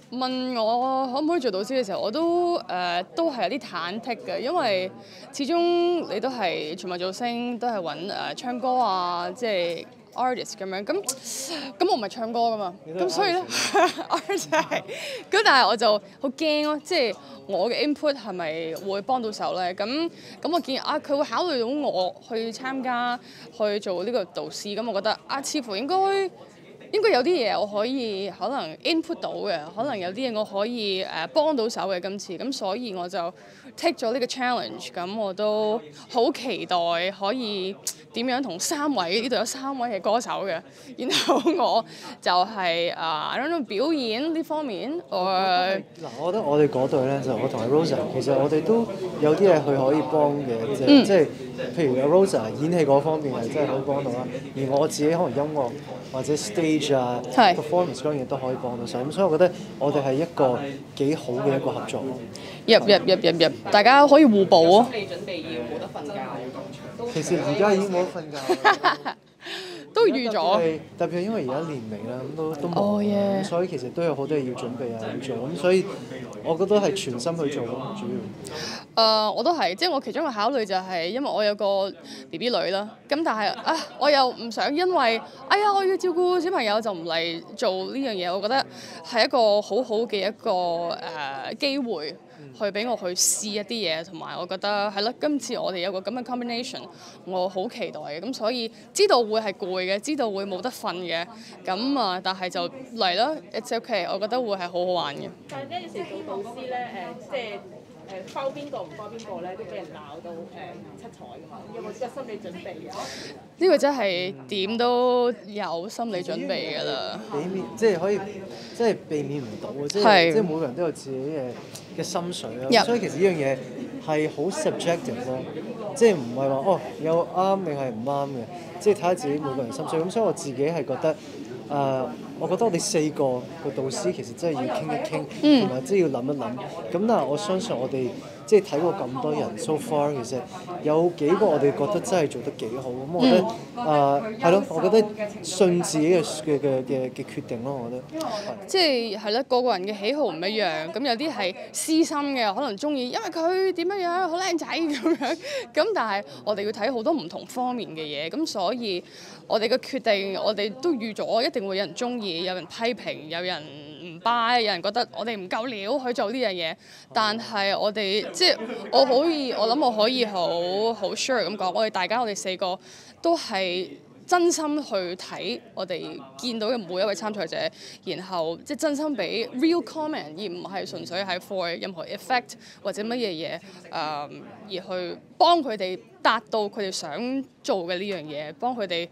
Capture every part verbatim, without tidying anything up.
問我可唔可以做導師嘅時候，我都誒、呃、都係有啲忐忑嘅，因為始終你都係全民造星，都係揾誒唱歌啊，即係 artist 咁樣。咁咁我唔係唱歌噶嘛，咁所以咧 artist 係。咁但係我就好驚咯，即係我嘅 input 係咪會幫到手咧？咁咁我見啊，佢會考慮到我去參加去做呢個導師，咁我覺得啊，似乎應該。應該有啲嘢我可以可能 input 到嘅，可能有啲嘢我可以誒、呃、幫到手嘅今次，咁所以我就 take 咗呢個 challenge，咁我都好期待可以點樣同三位呢度有三位嘅歌手嘅，然後我就係、是、啊、uh, I don't know 表演呢方面，我嗱，我覺得我哋嗰隊咧就我同阿 Rosa， 其實我哋都有啲嘢佢可以幫嘅，即係、嗯、即係譬如阿 Rosa 演戲嗰方面係真係可以幫到啦，而我自己可能音樂或者 stage 啊 performance 嗰樣嘢都可以幫到手，咁所以我覺得我哋係一個幾好嘅一個合作。 入入入入入，大家可以互補啊！ 心理準備要冇得瞓覺。 其實而家已經冇得瞓覺。 都預咗， 特別係因為而家年尾啦，咁都都忙，咁、 oh, yeah. 所以其實都有好多嘢要準備啊，要做，咁所以我覺得係全心去做咯，主要。 誒、uh, 我都係，即係我其中一個考慮就係因為我有個 B B 女啦，咁但係啊，我又唔想因為哎呀我要照顧小朋友就唔嚟做呢樣嘢，我覺得係一個好好嘅一個誒、uh, 機會。去俾我去試一啲嘢，同埋我覺得係咯，今次我哋有個咁嘅 combination，我好期待嘅，咁所以知道會係攰嘅，知道會冇得瞓嘅，咁啊，但係就嚟啦 ，it's okay，我覺得會係好好玩嘅。 但係呢有時做導師咧，誒、呃、即係誒包邊個唔包邊個咧，都俾人鬧到誒、呃、七彩㗎嘛，有冇個心理準備啊？ 呢個真係點都有心理準備㗎啦。 避免即係可以，即係避免唔到嘅，即係即係每個人都有自己嘅嘅心水啦。Yep. 所以其實呢樣嘢係好 subjective 咯，即係唔係話哦有啱定係唔啱嘅，即係睇下自己每個人心水。咁所以我自己係覺得誒、呃，我覺得我哋四個個導師其實真係要傾一傾，同埋即係要諗一諗。咁但係我相信我哋。即係睇過咁多人 so far， 其實有幾個我哋覺得真係做得幾好，咁我覺得誒係咯，我覺得信自己嘅嘅嘅嘅嘅決定咯，我覺得。 即係係咯，個個人嘅喜好唔一樣，咁有啲係私心嘅，可能中意，因為佢點樣樣好靚仔咁樣，咁但係我哋要睇好多唔同方面嘅嘢，咁所以我哋嘅決定，我哋都預咗一定會有人中意，有人批評，有人唔 buy， 有人覺得我哋唔夠料去做呢樣嘢，但係我哋。即係我可以，我諗我可以好好 sure 咁講，我哋大家我哋四個都係真心去睇我哋見到嘅每一位參賽者，然後即係真心俾 real comment，而唔係純粹係 for 任何 effect 或者乜嘢嘢誒，而去幫佢哋達到佢哋想做嘅呢樣嘢，幫佢哋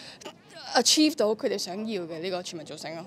achieve 到佢哋想要嘅呢個全民造星咯。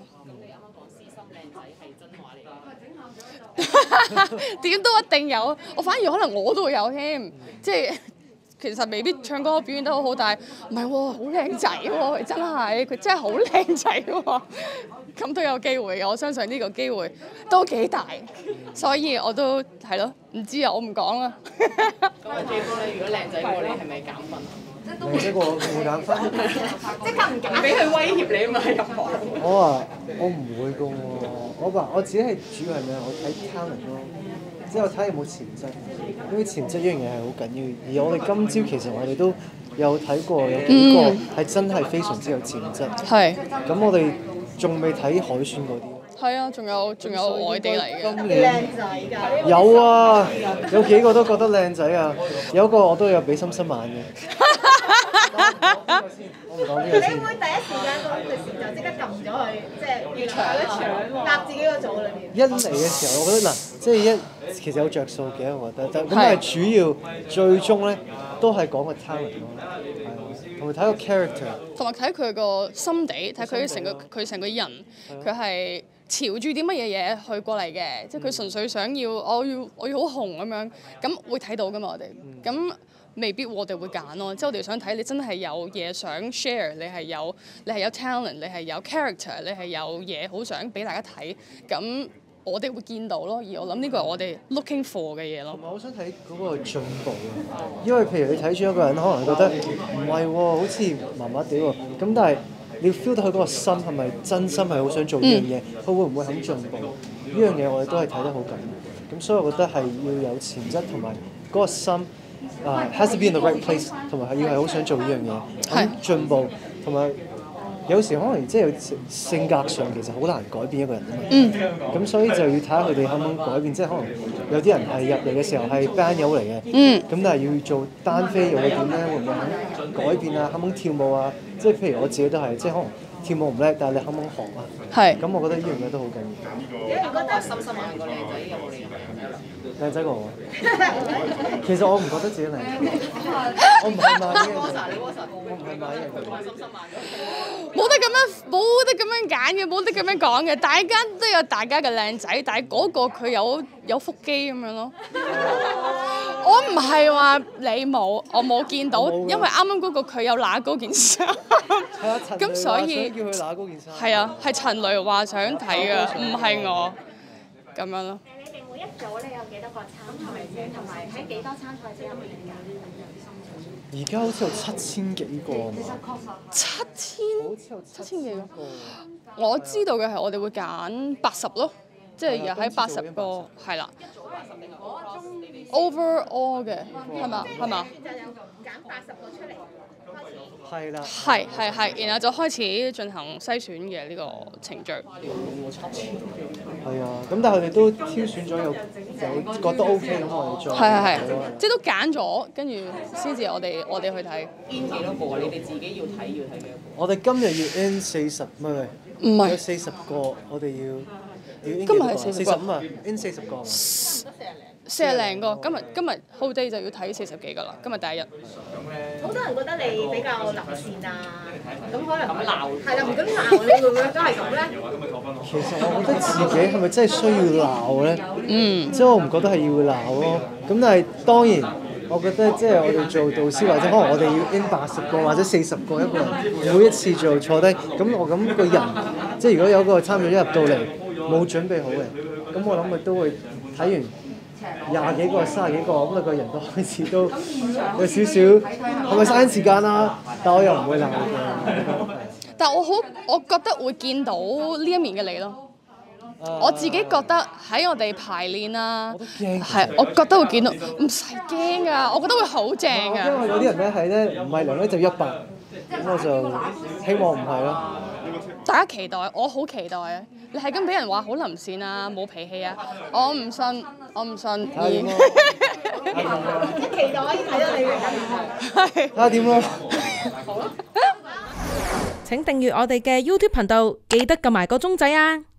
點都一定有，我反而可能我都會有添，即係其實未必唱歌表現得好好，但係唔係喎，好靚仔喎，真係佢真係好靚仔喎，咁都有機會嘅，我相信呢個機會都幾大，所以我都係咯，唔知啊，我唔講啦。 咁阿 J 哥咧，如果靚仔過你係咪減分？ 靚仔過我會減分， 即刻唔減，俾佢威脅你啊嘛入行。 我話我唔會㗎喎，我話我自己係主要係咩？我睇 talent 咯。即係我睇有冇潛質，因為潛質呢樣嘢係好緊要。而我哋今朝其實我哋都有睇過有幾個係真係非常之有潛質。係、嗯。咁我哋仲未睇海選嗰啲。係啊，仲有仲有外地嚟嘅。 今年靚仔㗎。有啊，有幾個都覺得靚仔啊，有一個我都有俾心心眼嘅。我唔講呢個先。 你會第一時間嗰陣時就即刻撳咗佢，即係要搶一搶，搭自己個組裏面。 一嚟嘅時候，我覺得嗱，即係一其實有着數嘅，我覺得，咁但係主要最終咧都係講個 talent 咯，係同埋睇個 character， 同埋睇佢個心地，睇佢成個佢成個人，佢係朝住啲乜嘢嘢去過嚟嘅，即係佢純粹想要我要我要好紅咁樣，咁會睇到噶嘛我哋，咁。未必我哋會揀咯，即係我哋想睇你真係有嘢想 share， 你係有你係有 talent， 你係有 character， 你係有嘢好想俾大家睇，咁我哋會見到咯。而我諗呢個係我哋 looking for 嘅嘢咯。 同埋我想睇嗰個進步啊，因為譬如你睇住一個人，可能覺得唔係喎，好似麻麻地喎，咁但係你要 feel 到佢嗰個心係咪真心係好想做呢樣嘢，佢、嗯、會唔會肯進步？呢樣嘢我哋都係睇得好緊，咁所以我覺得係要有潛質同埋嗰個心，啊、uh, has to be in the right place， 同埋係要係好想做呢樣嘢，肯進步，同埋有時可能即係性格上其實好難改變一個人啊嘛。咁、嗯、所以就要睇下佢哋肯唔肯改變，即係可能有啲人係入嚟嘅時候係 band 友嚟嘅，咁、嗯、但係要做單飛又會點咧？會唔會肯改變啊？肯唔肯跳舞啊？即係譬如我自己都係，即係可能跳舞唔叻，但係你肯唔肯學啊？係。咁我覺得呢樣嘢都好緊要。 你覺得深深係個靚仔有冇理由？ 靚仔過我。其實我唔覺得自己靚仔。我唔係買呢樣嘢。我唔係買呢樣嘢。 冇得咁樣，冇得咁樣揀嘅，冇得咁樣講嘅。大家都有大家嘅靚仔，但係嗰個佢有有腹肌咁樣咯。我唔係話你冇，我冇見到，因為啱啱嗰個佢有揦高件衫。咁所以叫佢揦高件衫。 係啊，係陳雷話想睇嘅，唔係我咁樣咯。 你哋每一組咧有幾多個參賽者，同埋喺幾多參賽者入面揀？ 而家好似有七千幾個。 七千？七千幾個？我知道嘅係我哋會揀八十咯，即係又喺八十個，係啦。overall 嘅係嘛係嘛？ 就有揀八十個出嚟。 係啦。 係係係，然後就開始進行篩選嘅呢個程序。 係啊，咁但係佢哋都挑選咗有有覺得 OK 咁，我哋再係係係，即係都揀咗，跟住先至我哋我哋去睇。 in 幾多個啊？你哋自己要睇要睇幾多個？ 我哋今日要 in 四十，唔係唔係，有四十個，我哋要要 in 幾多個？四十五啊 ，in 四十個。 四廿零個，今日今日 whole day 就要睇四十幾個啦，今日第一日。 好多人覺得你比較立線啊，咁可能咁鬧，係啦，唔敢鬧，你會唔會都係咁咧？ 其實我覺得自己係咪真係需要鬧咧？嗯，即係我唔覺得係要鬧咯。咁但係當然，我覺得即係我哋做導師或者可能我哋要 in 八十個或者四十個一個人，每一次做坐低，咁我咁個人，即係如果有個參與者入到嚟冇準備好嘅，咁我諗佢都會睇完廿幾個、三十幾個，咁你個人都開始都有少少係咪嘥時間啦？但我又唔會鬧嘅。 但係我好，我覺得會見到呢一面嘅你咯。Uh, 我自己覺得喺我哋排練啦，係我覺得會見到，唔使驚啊！我覺得會好正啊！ 因為有啲人咧係咧唔係量咧就一百，咁我就希望唔係咯。 大家期待，我好期待啊！你係咁俾人話好臨線啊，冇脾氣啊，我唔信，我唔信。而期待可以睇到你嘅。 睇下點咯。 請訂閱我哋嘅 YouTube 頻道，記得撳埋個鐘仔啊！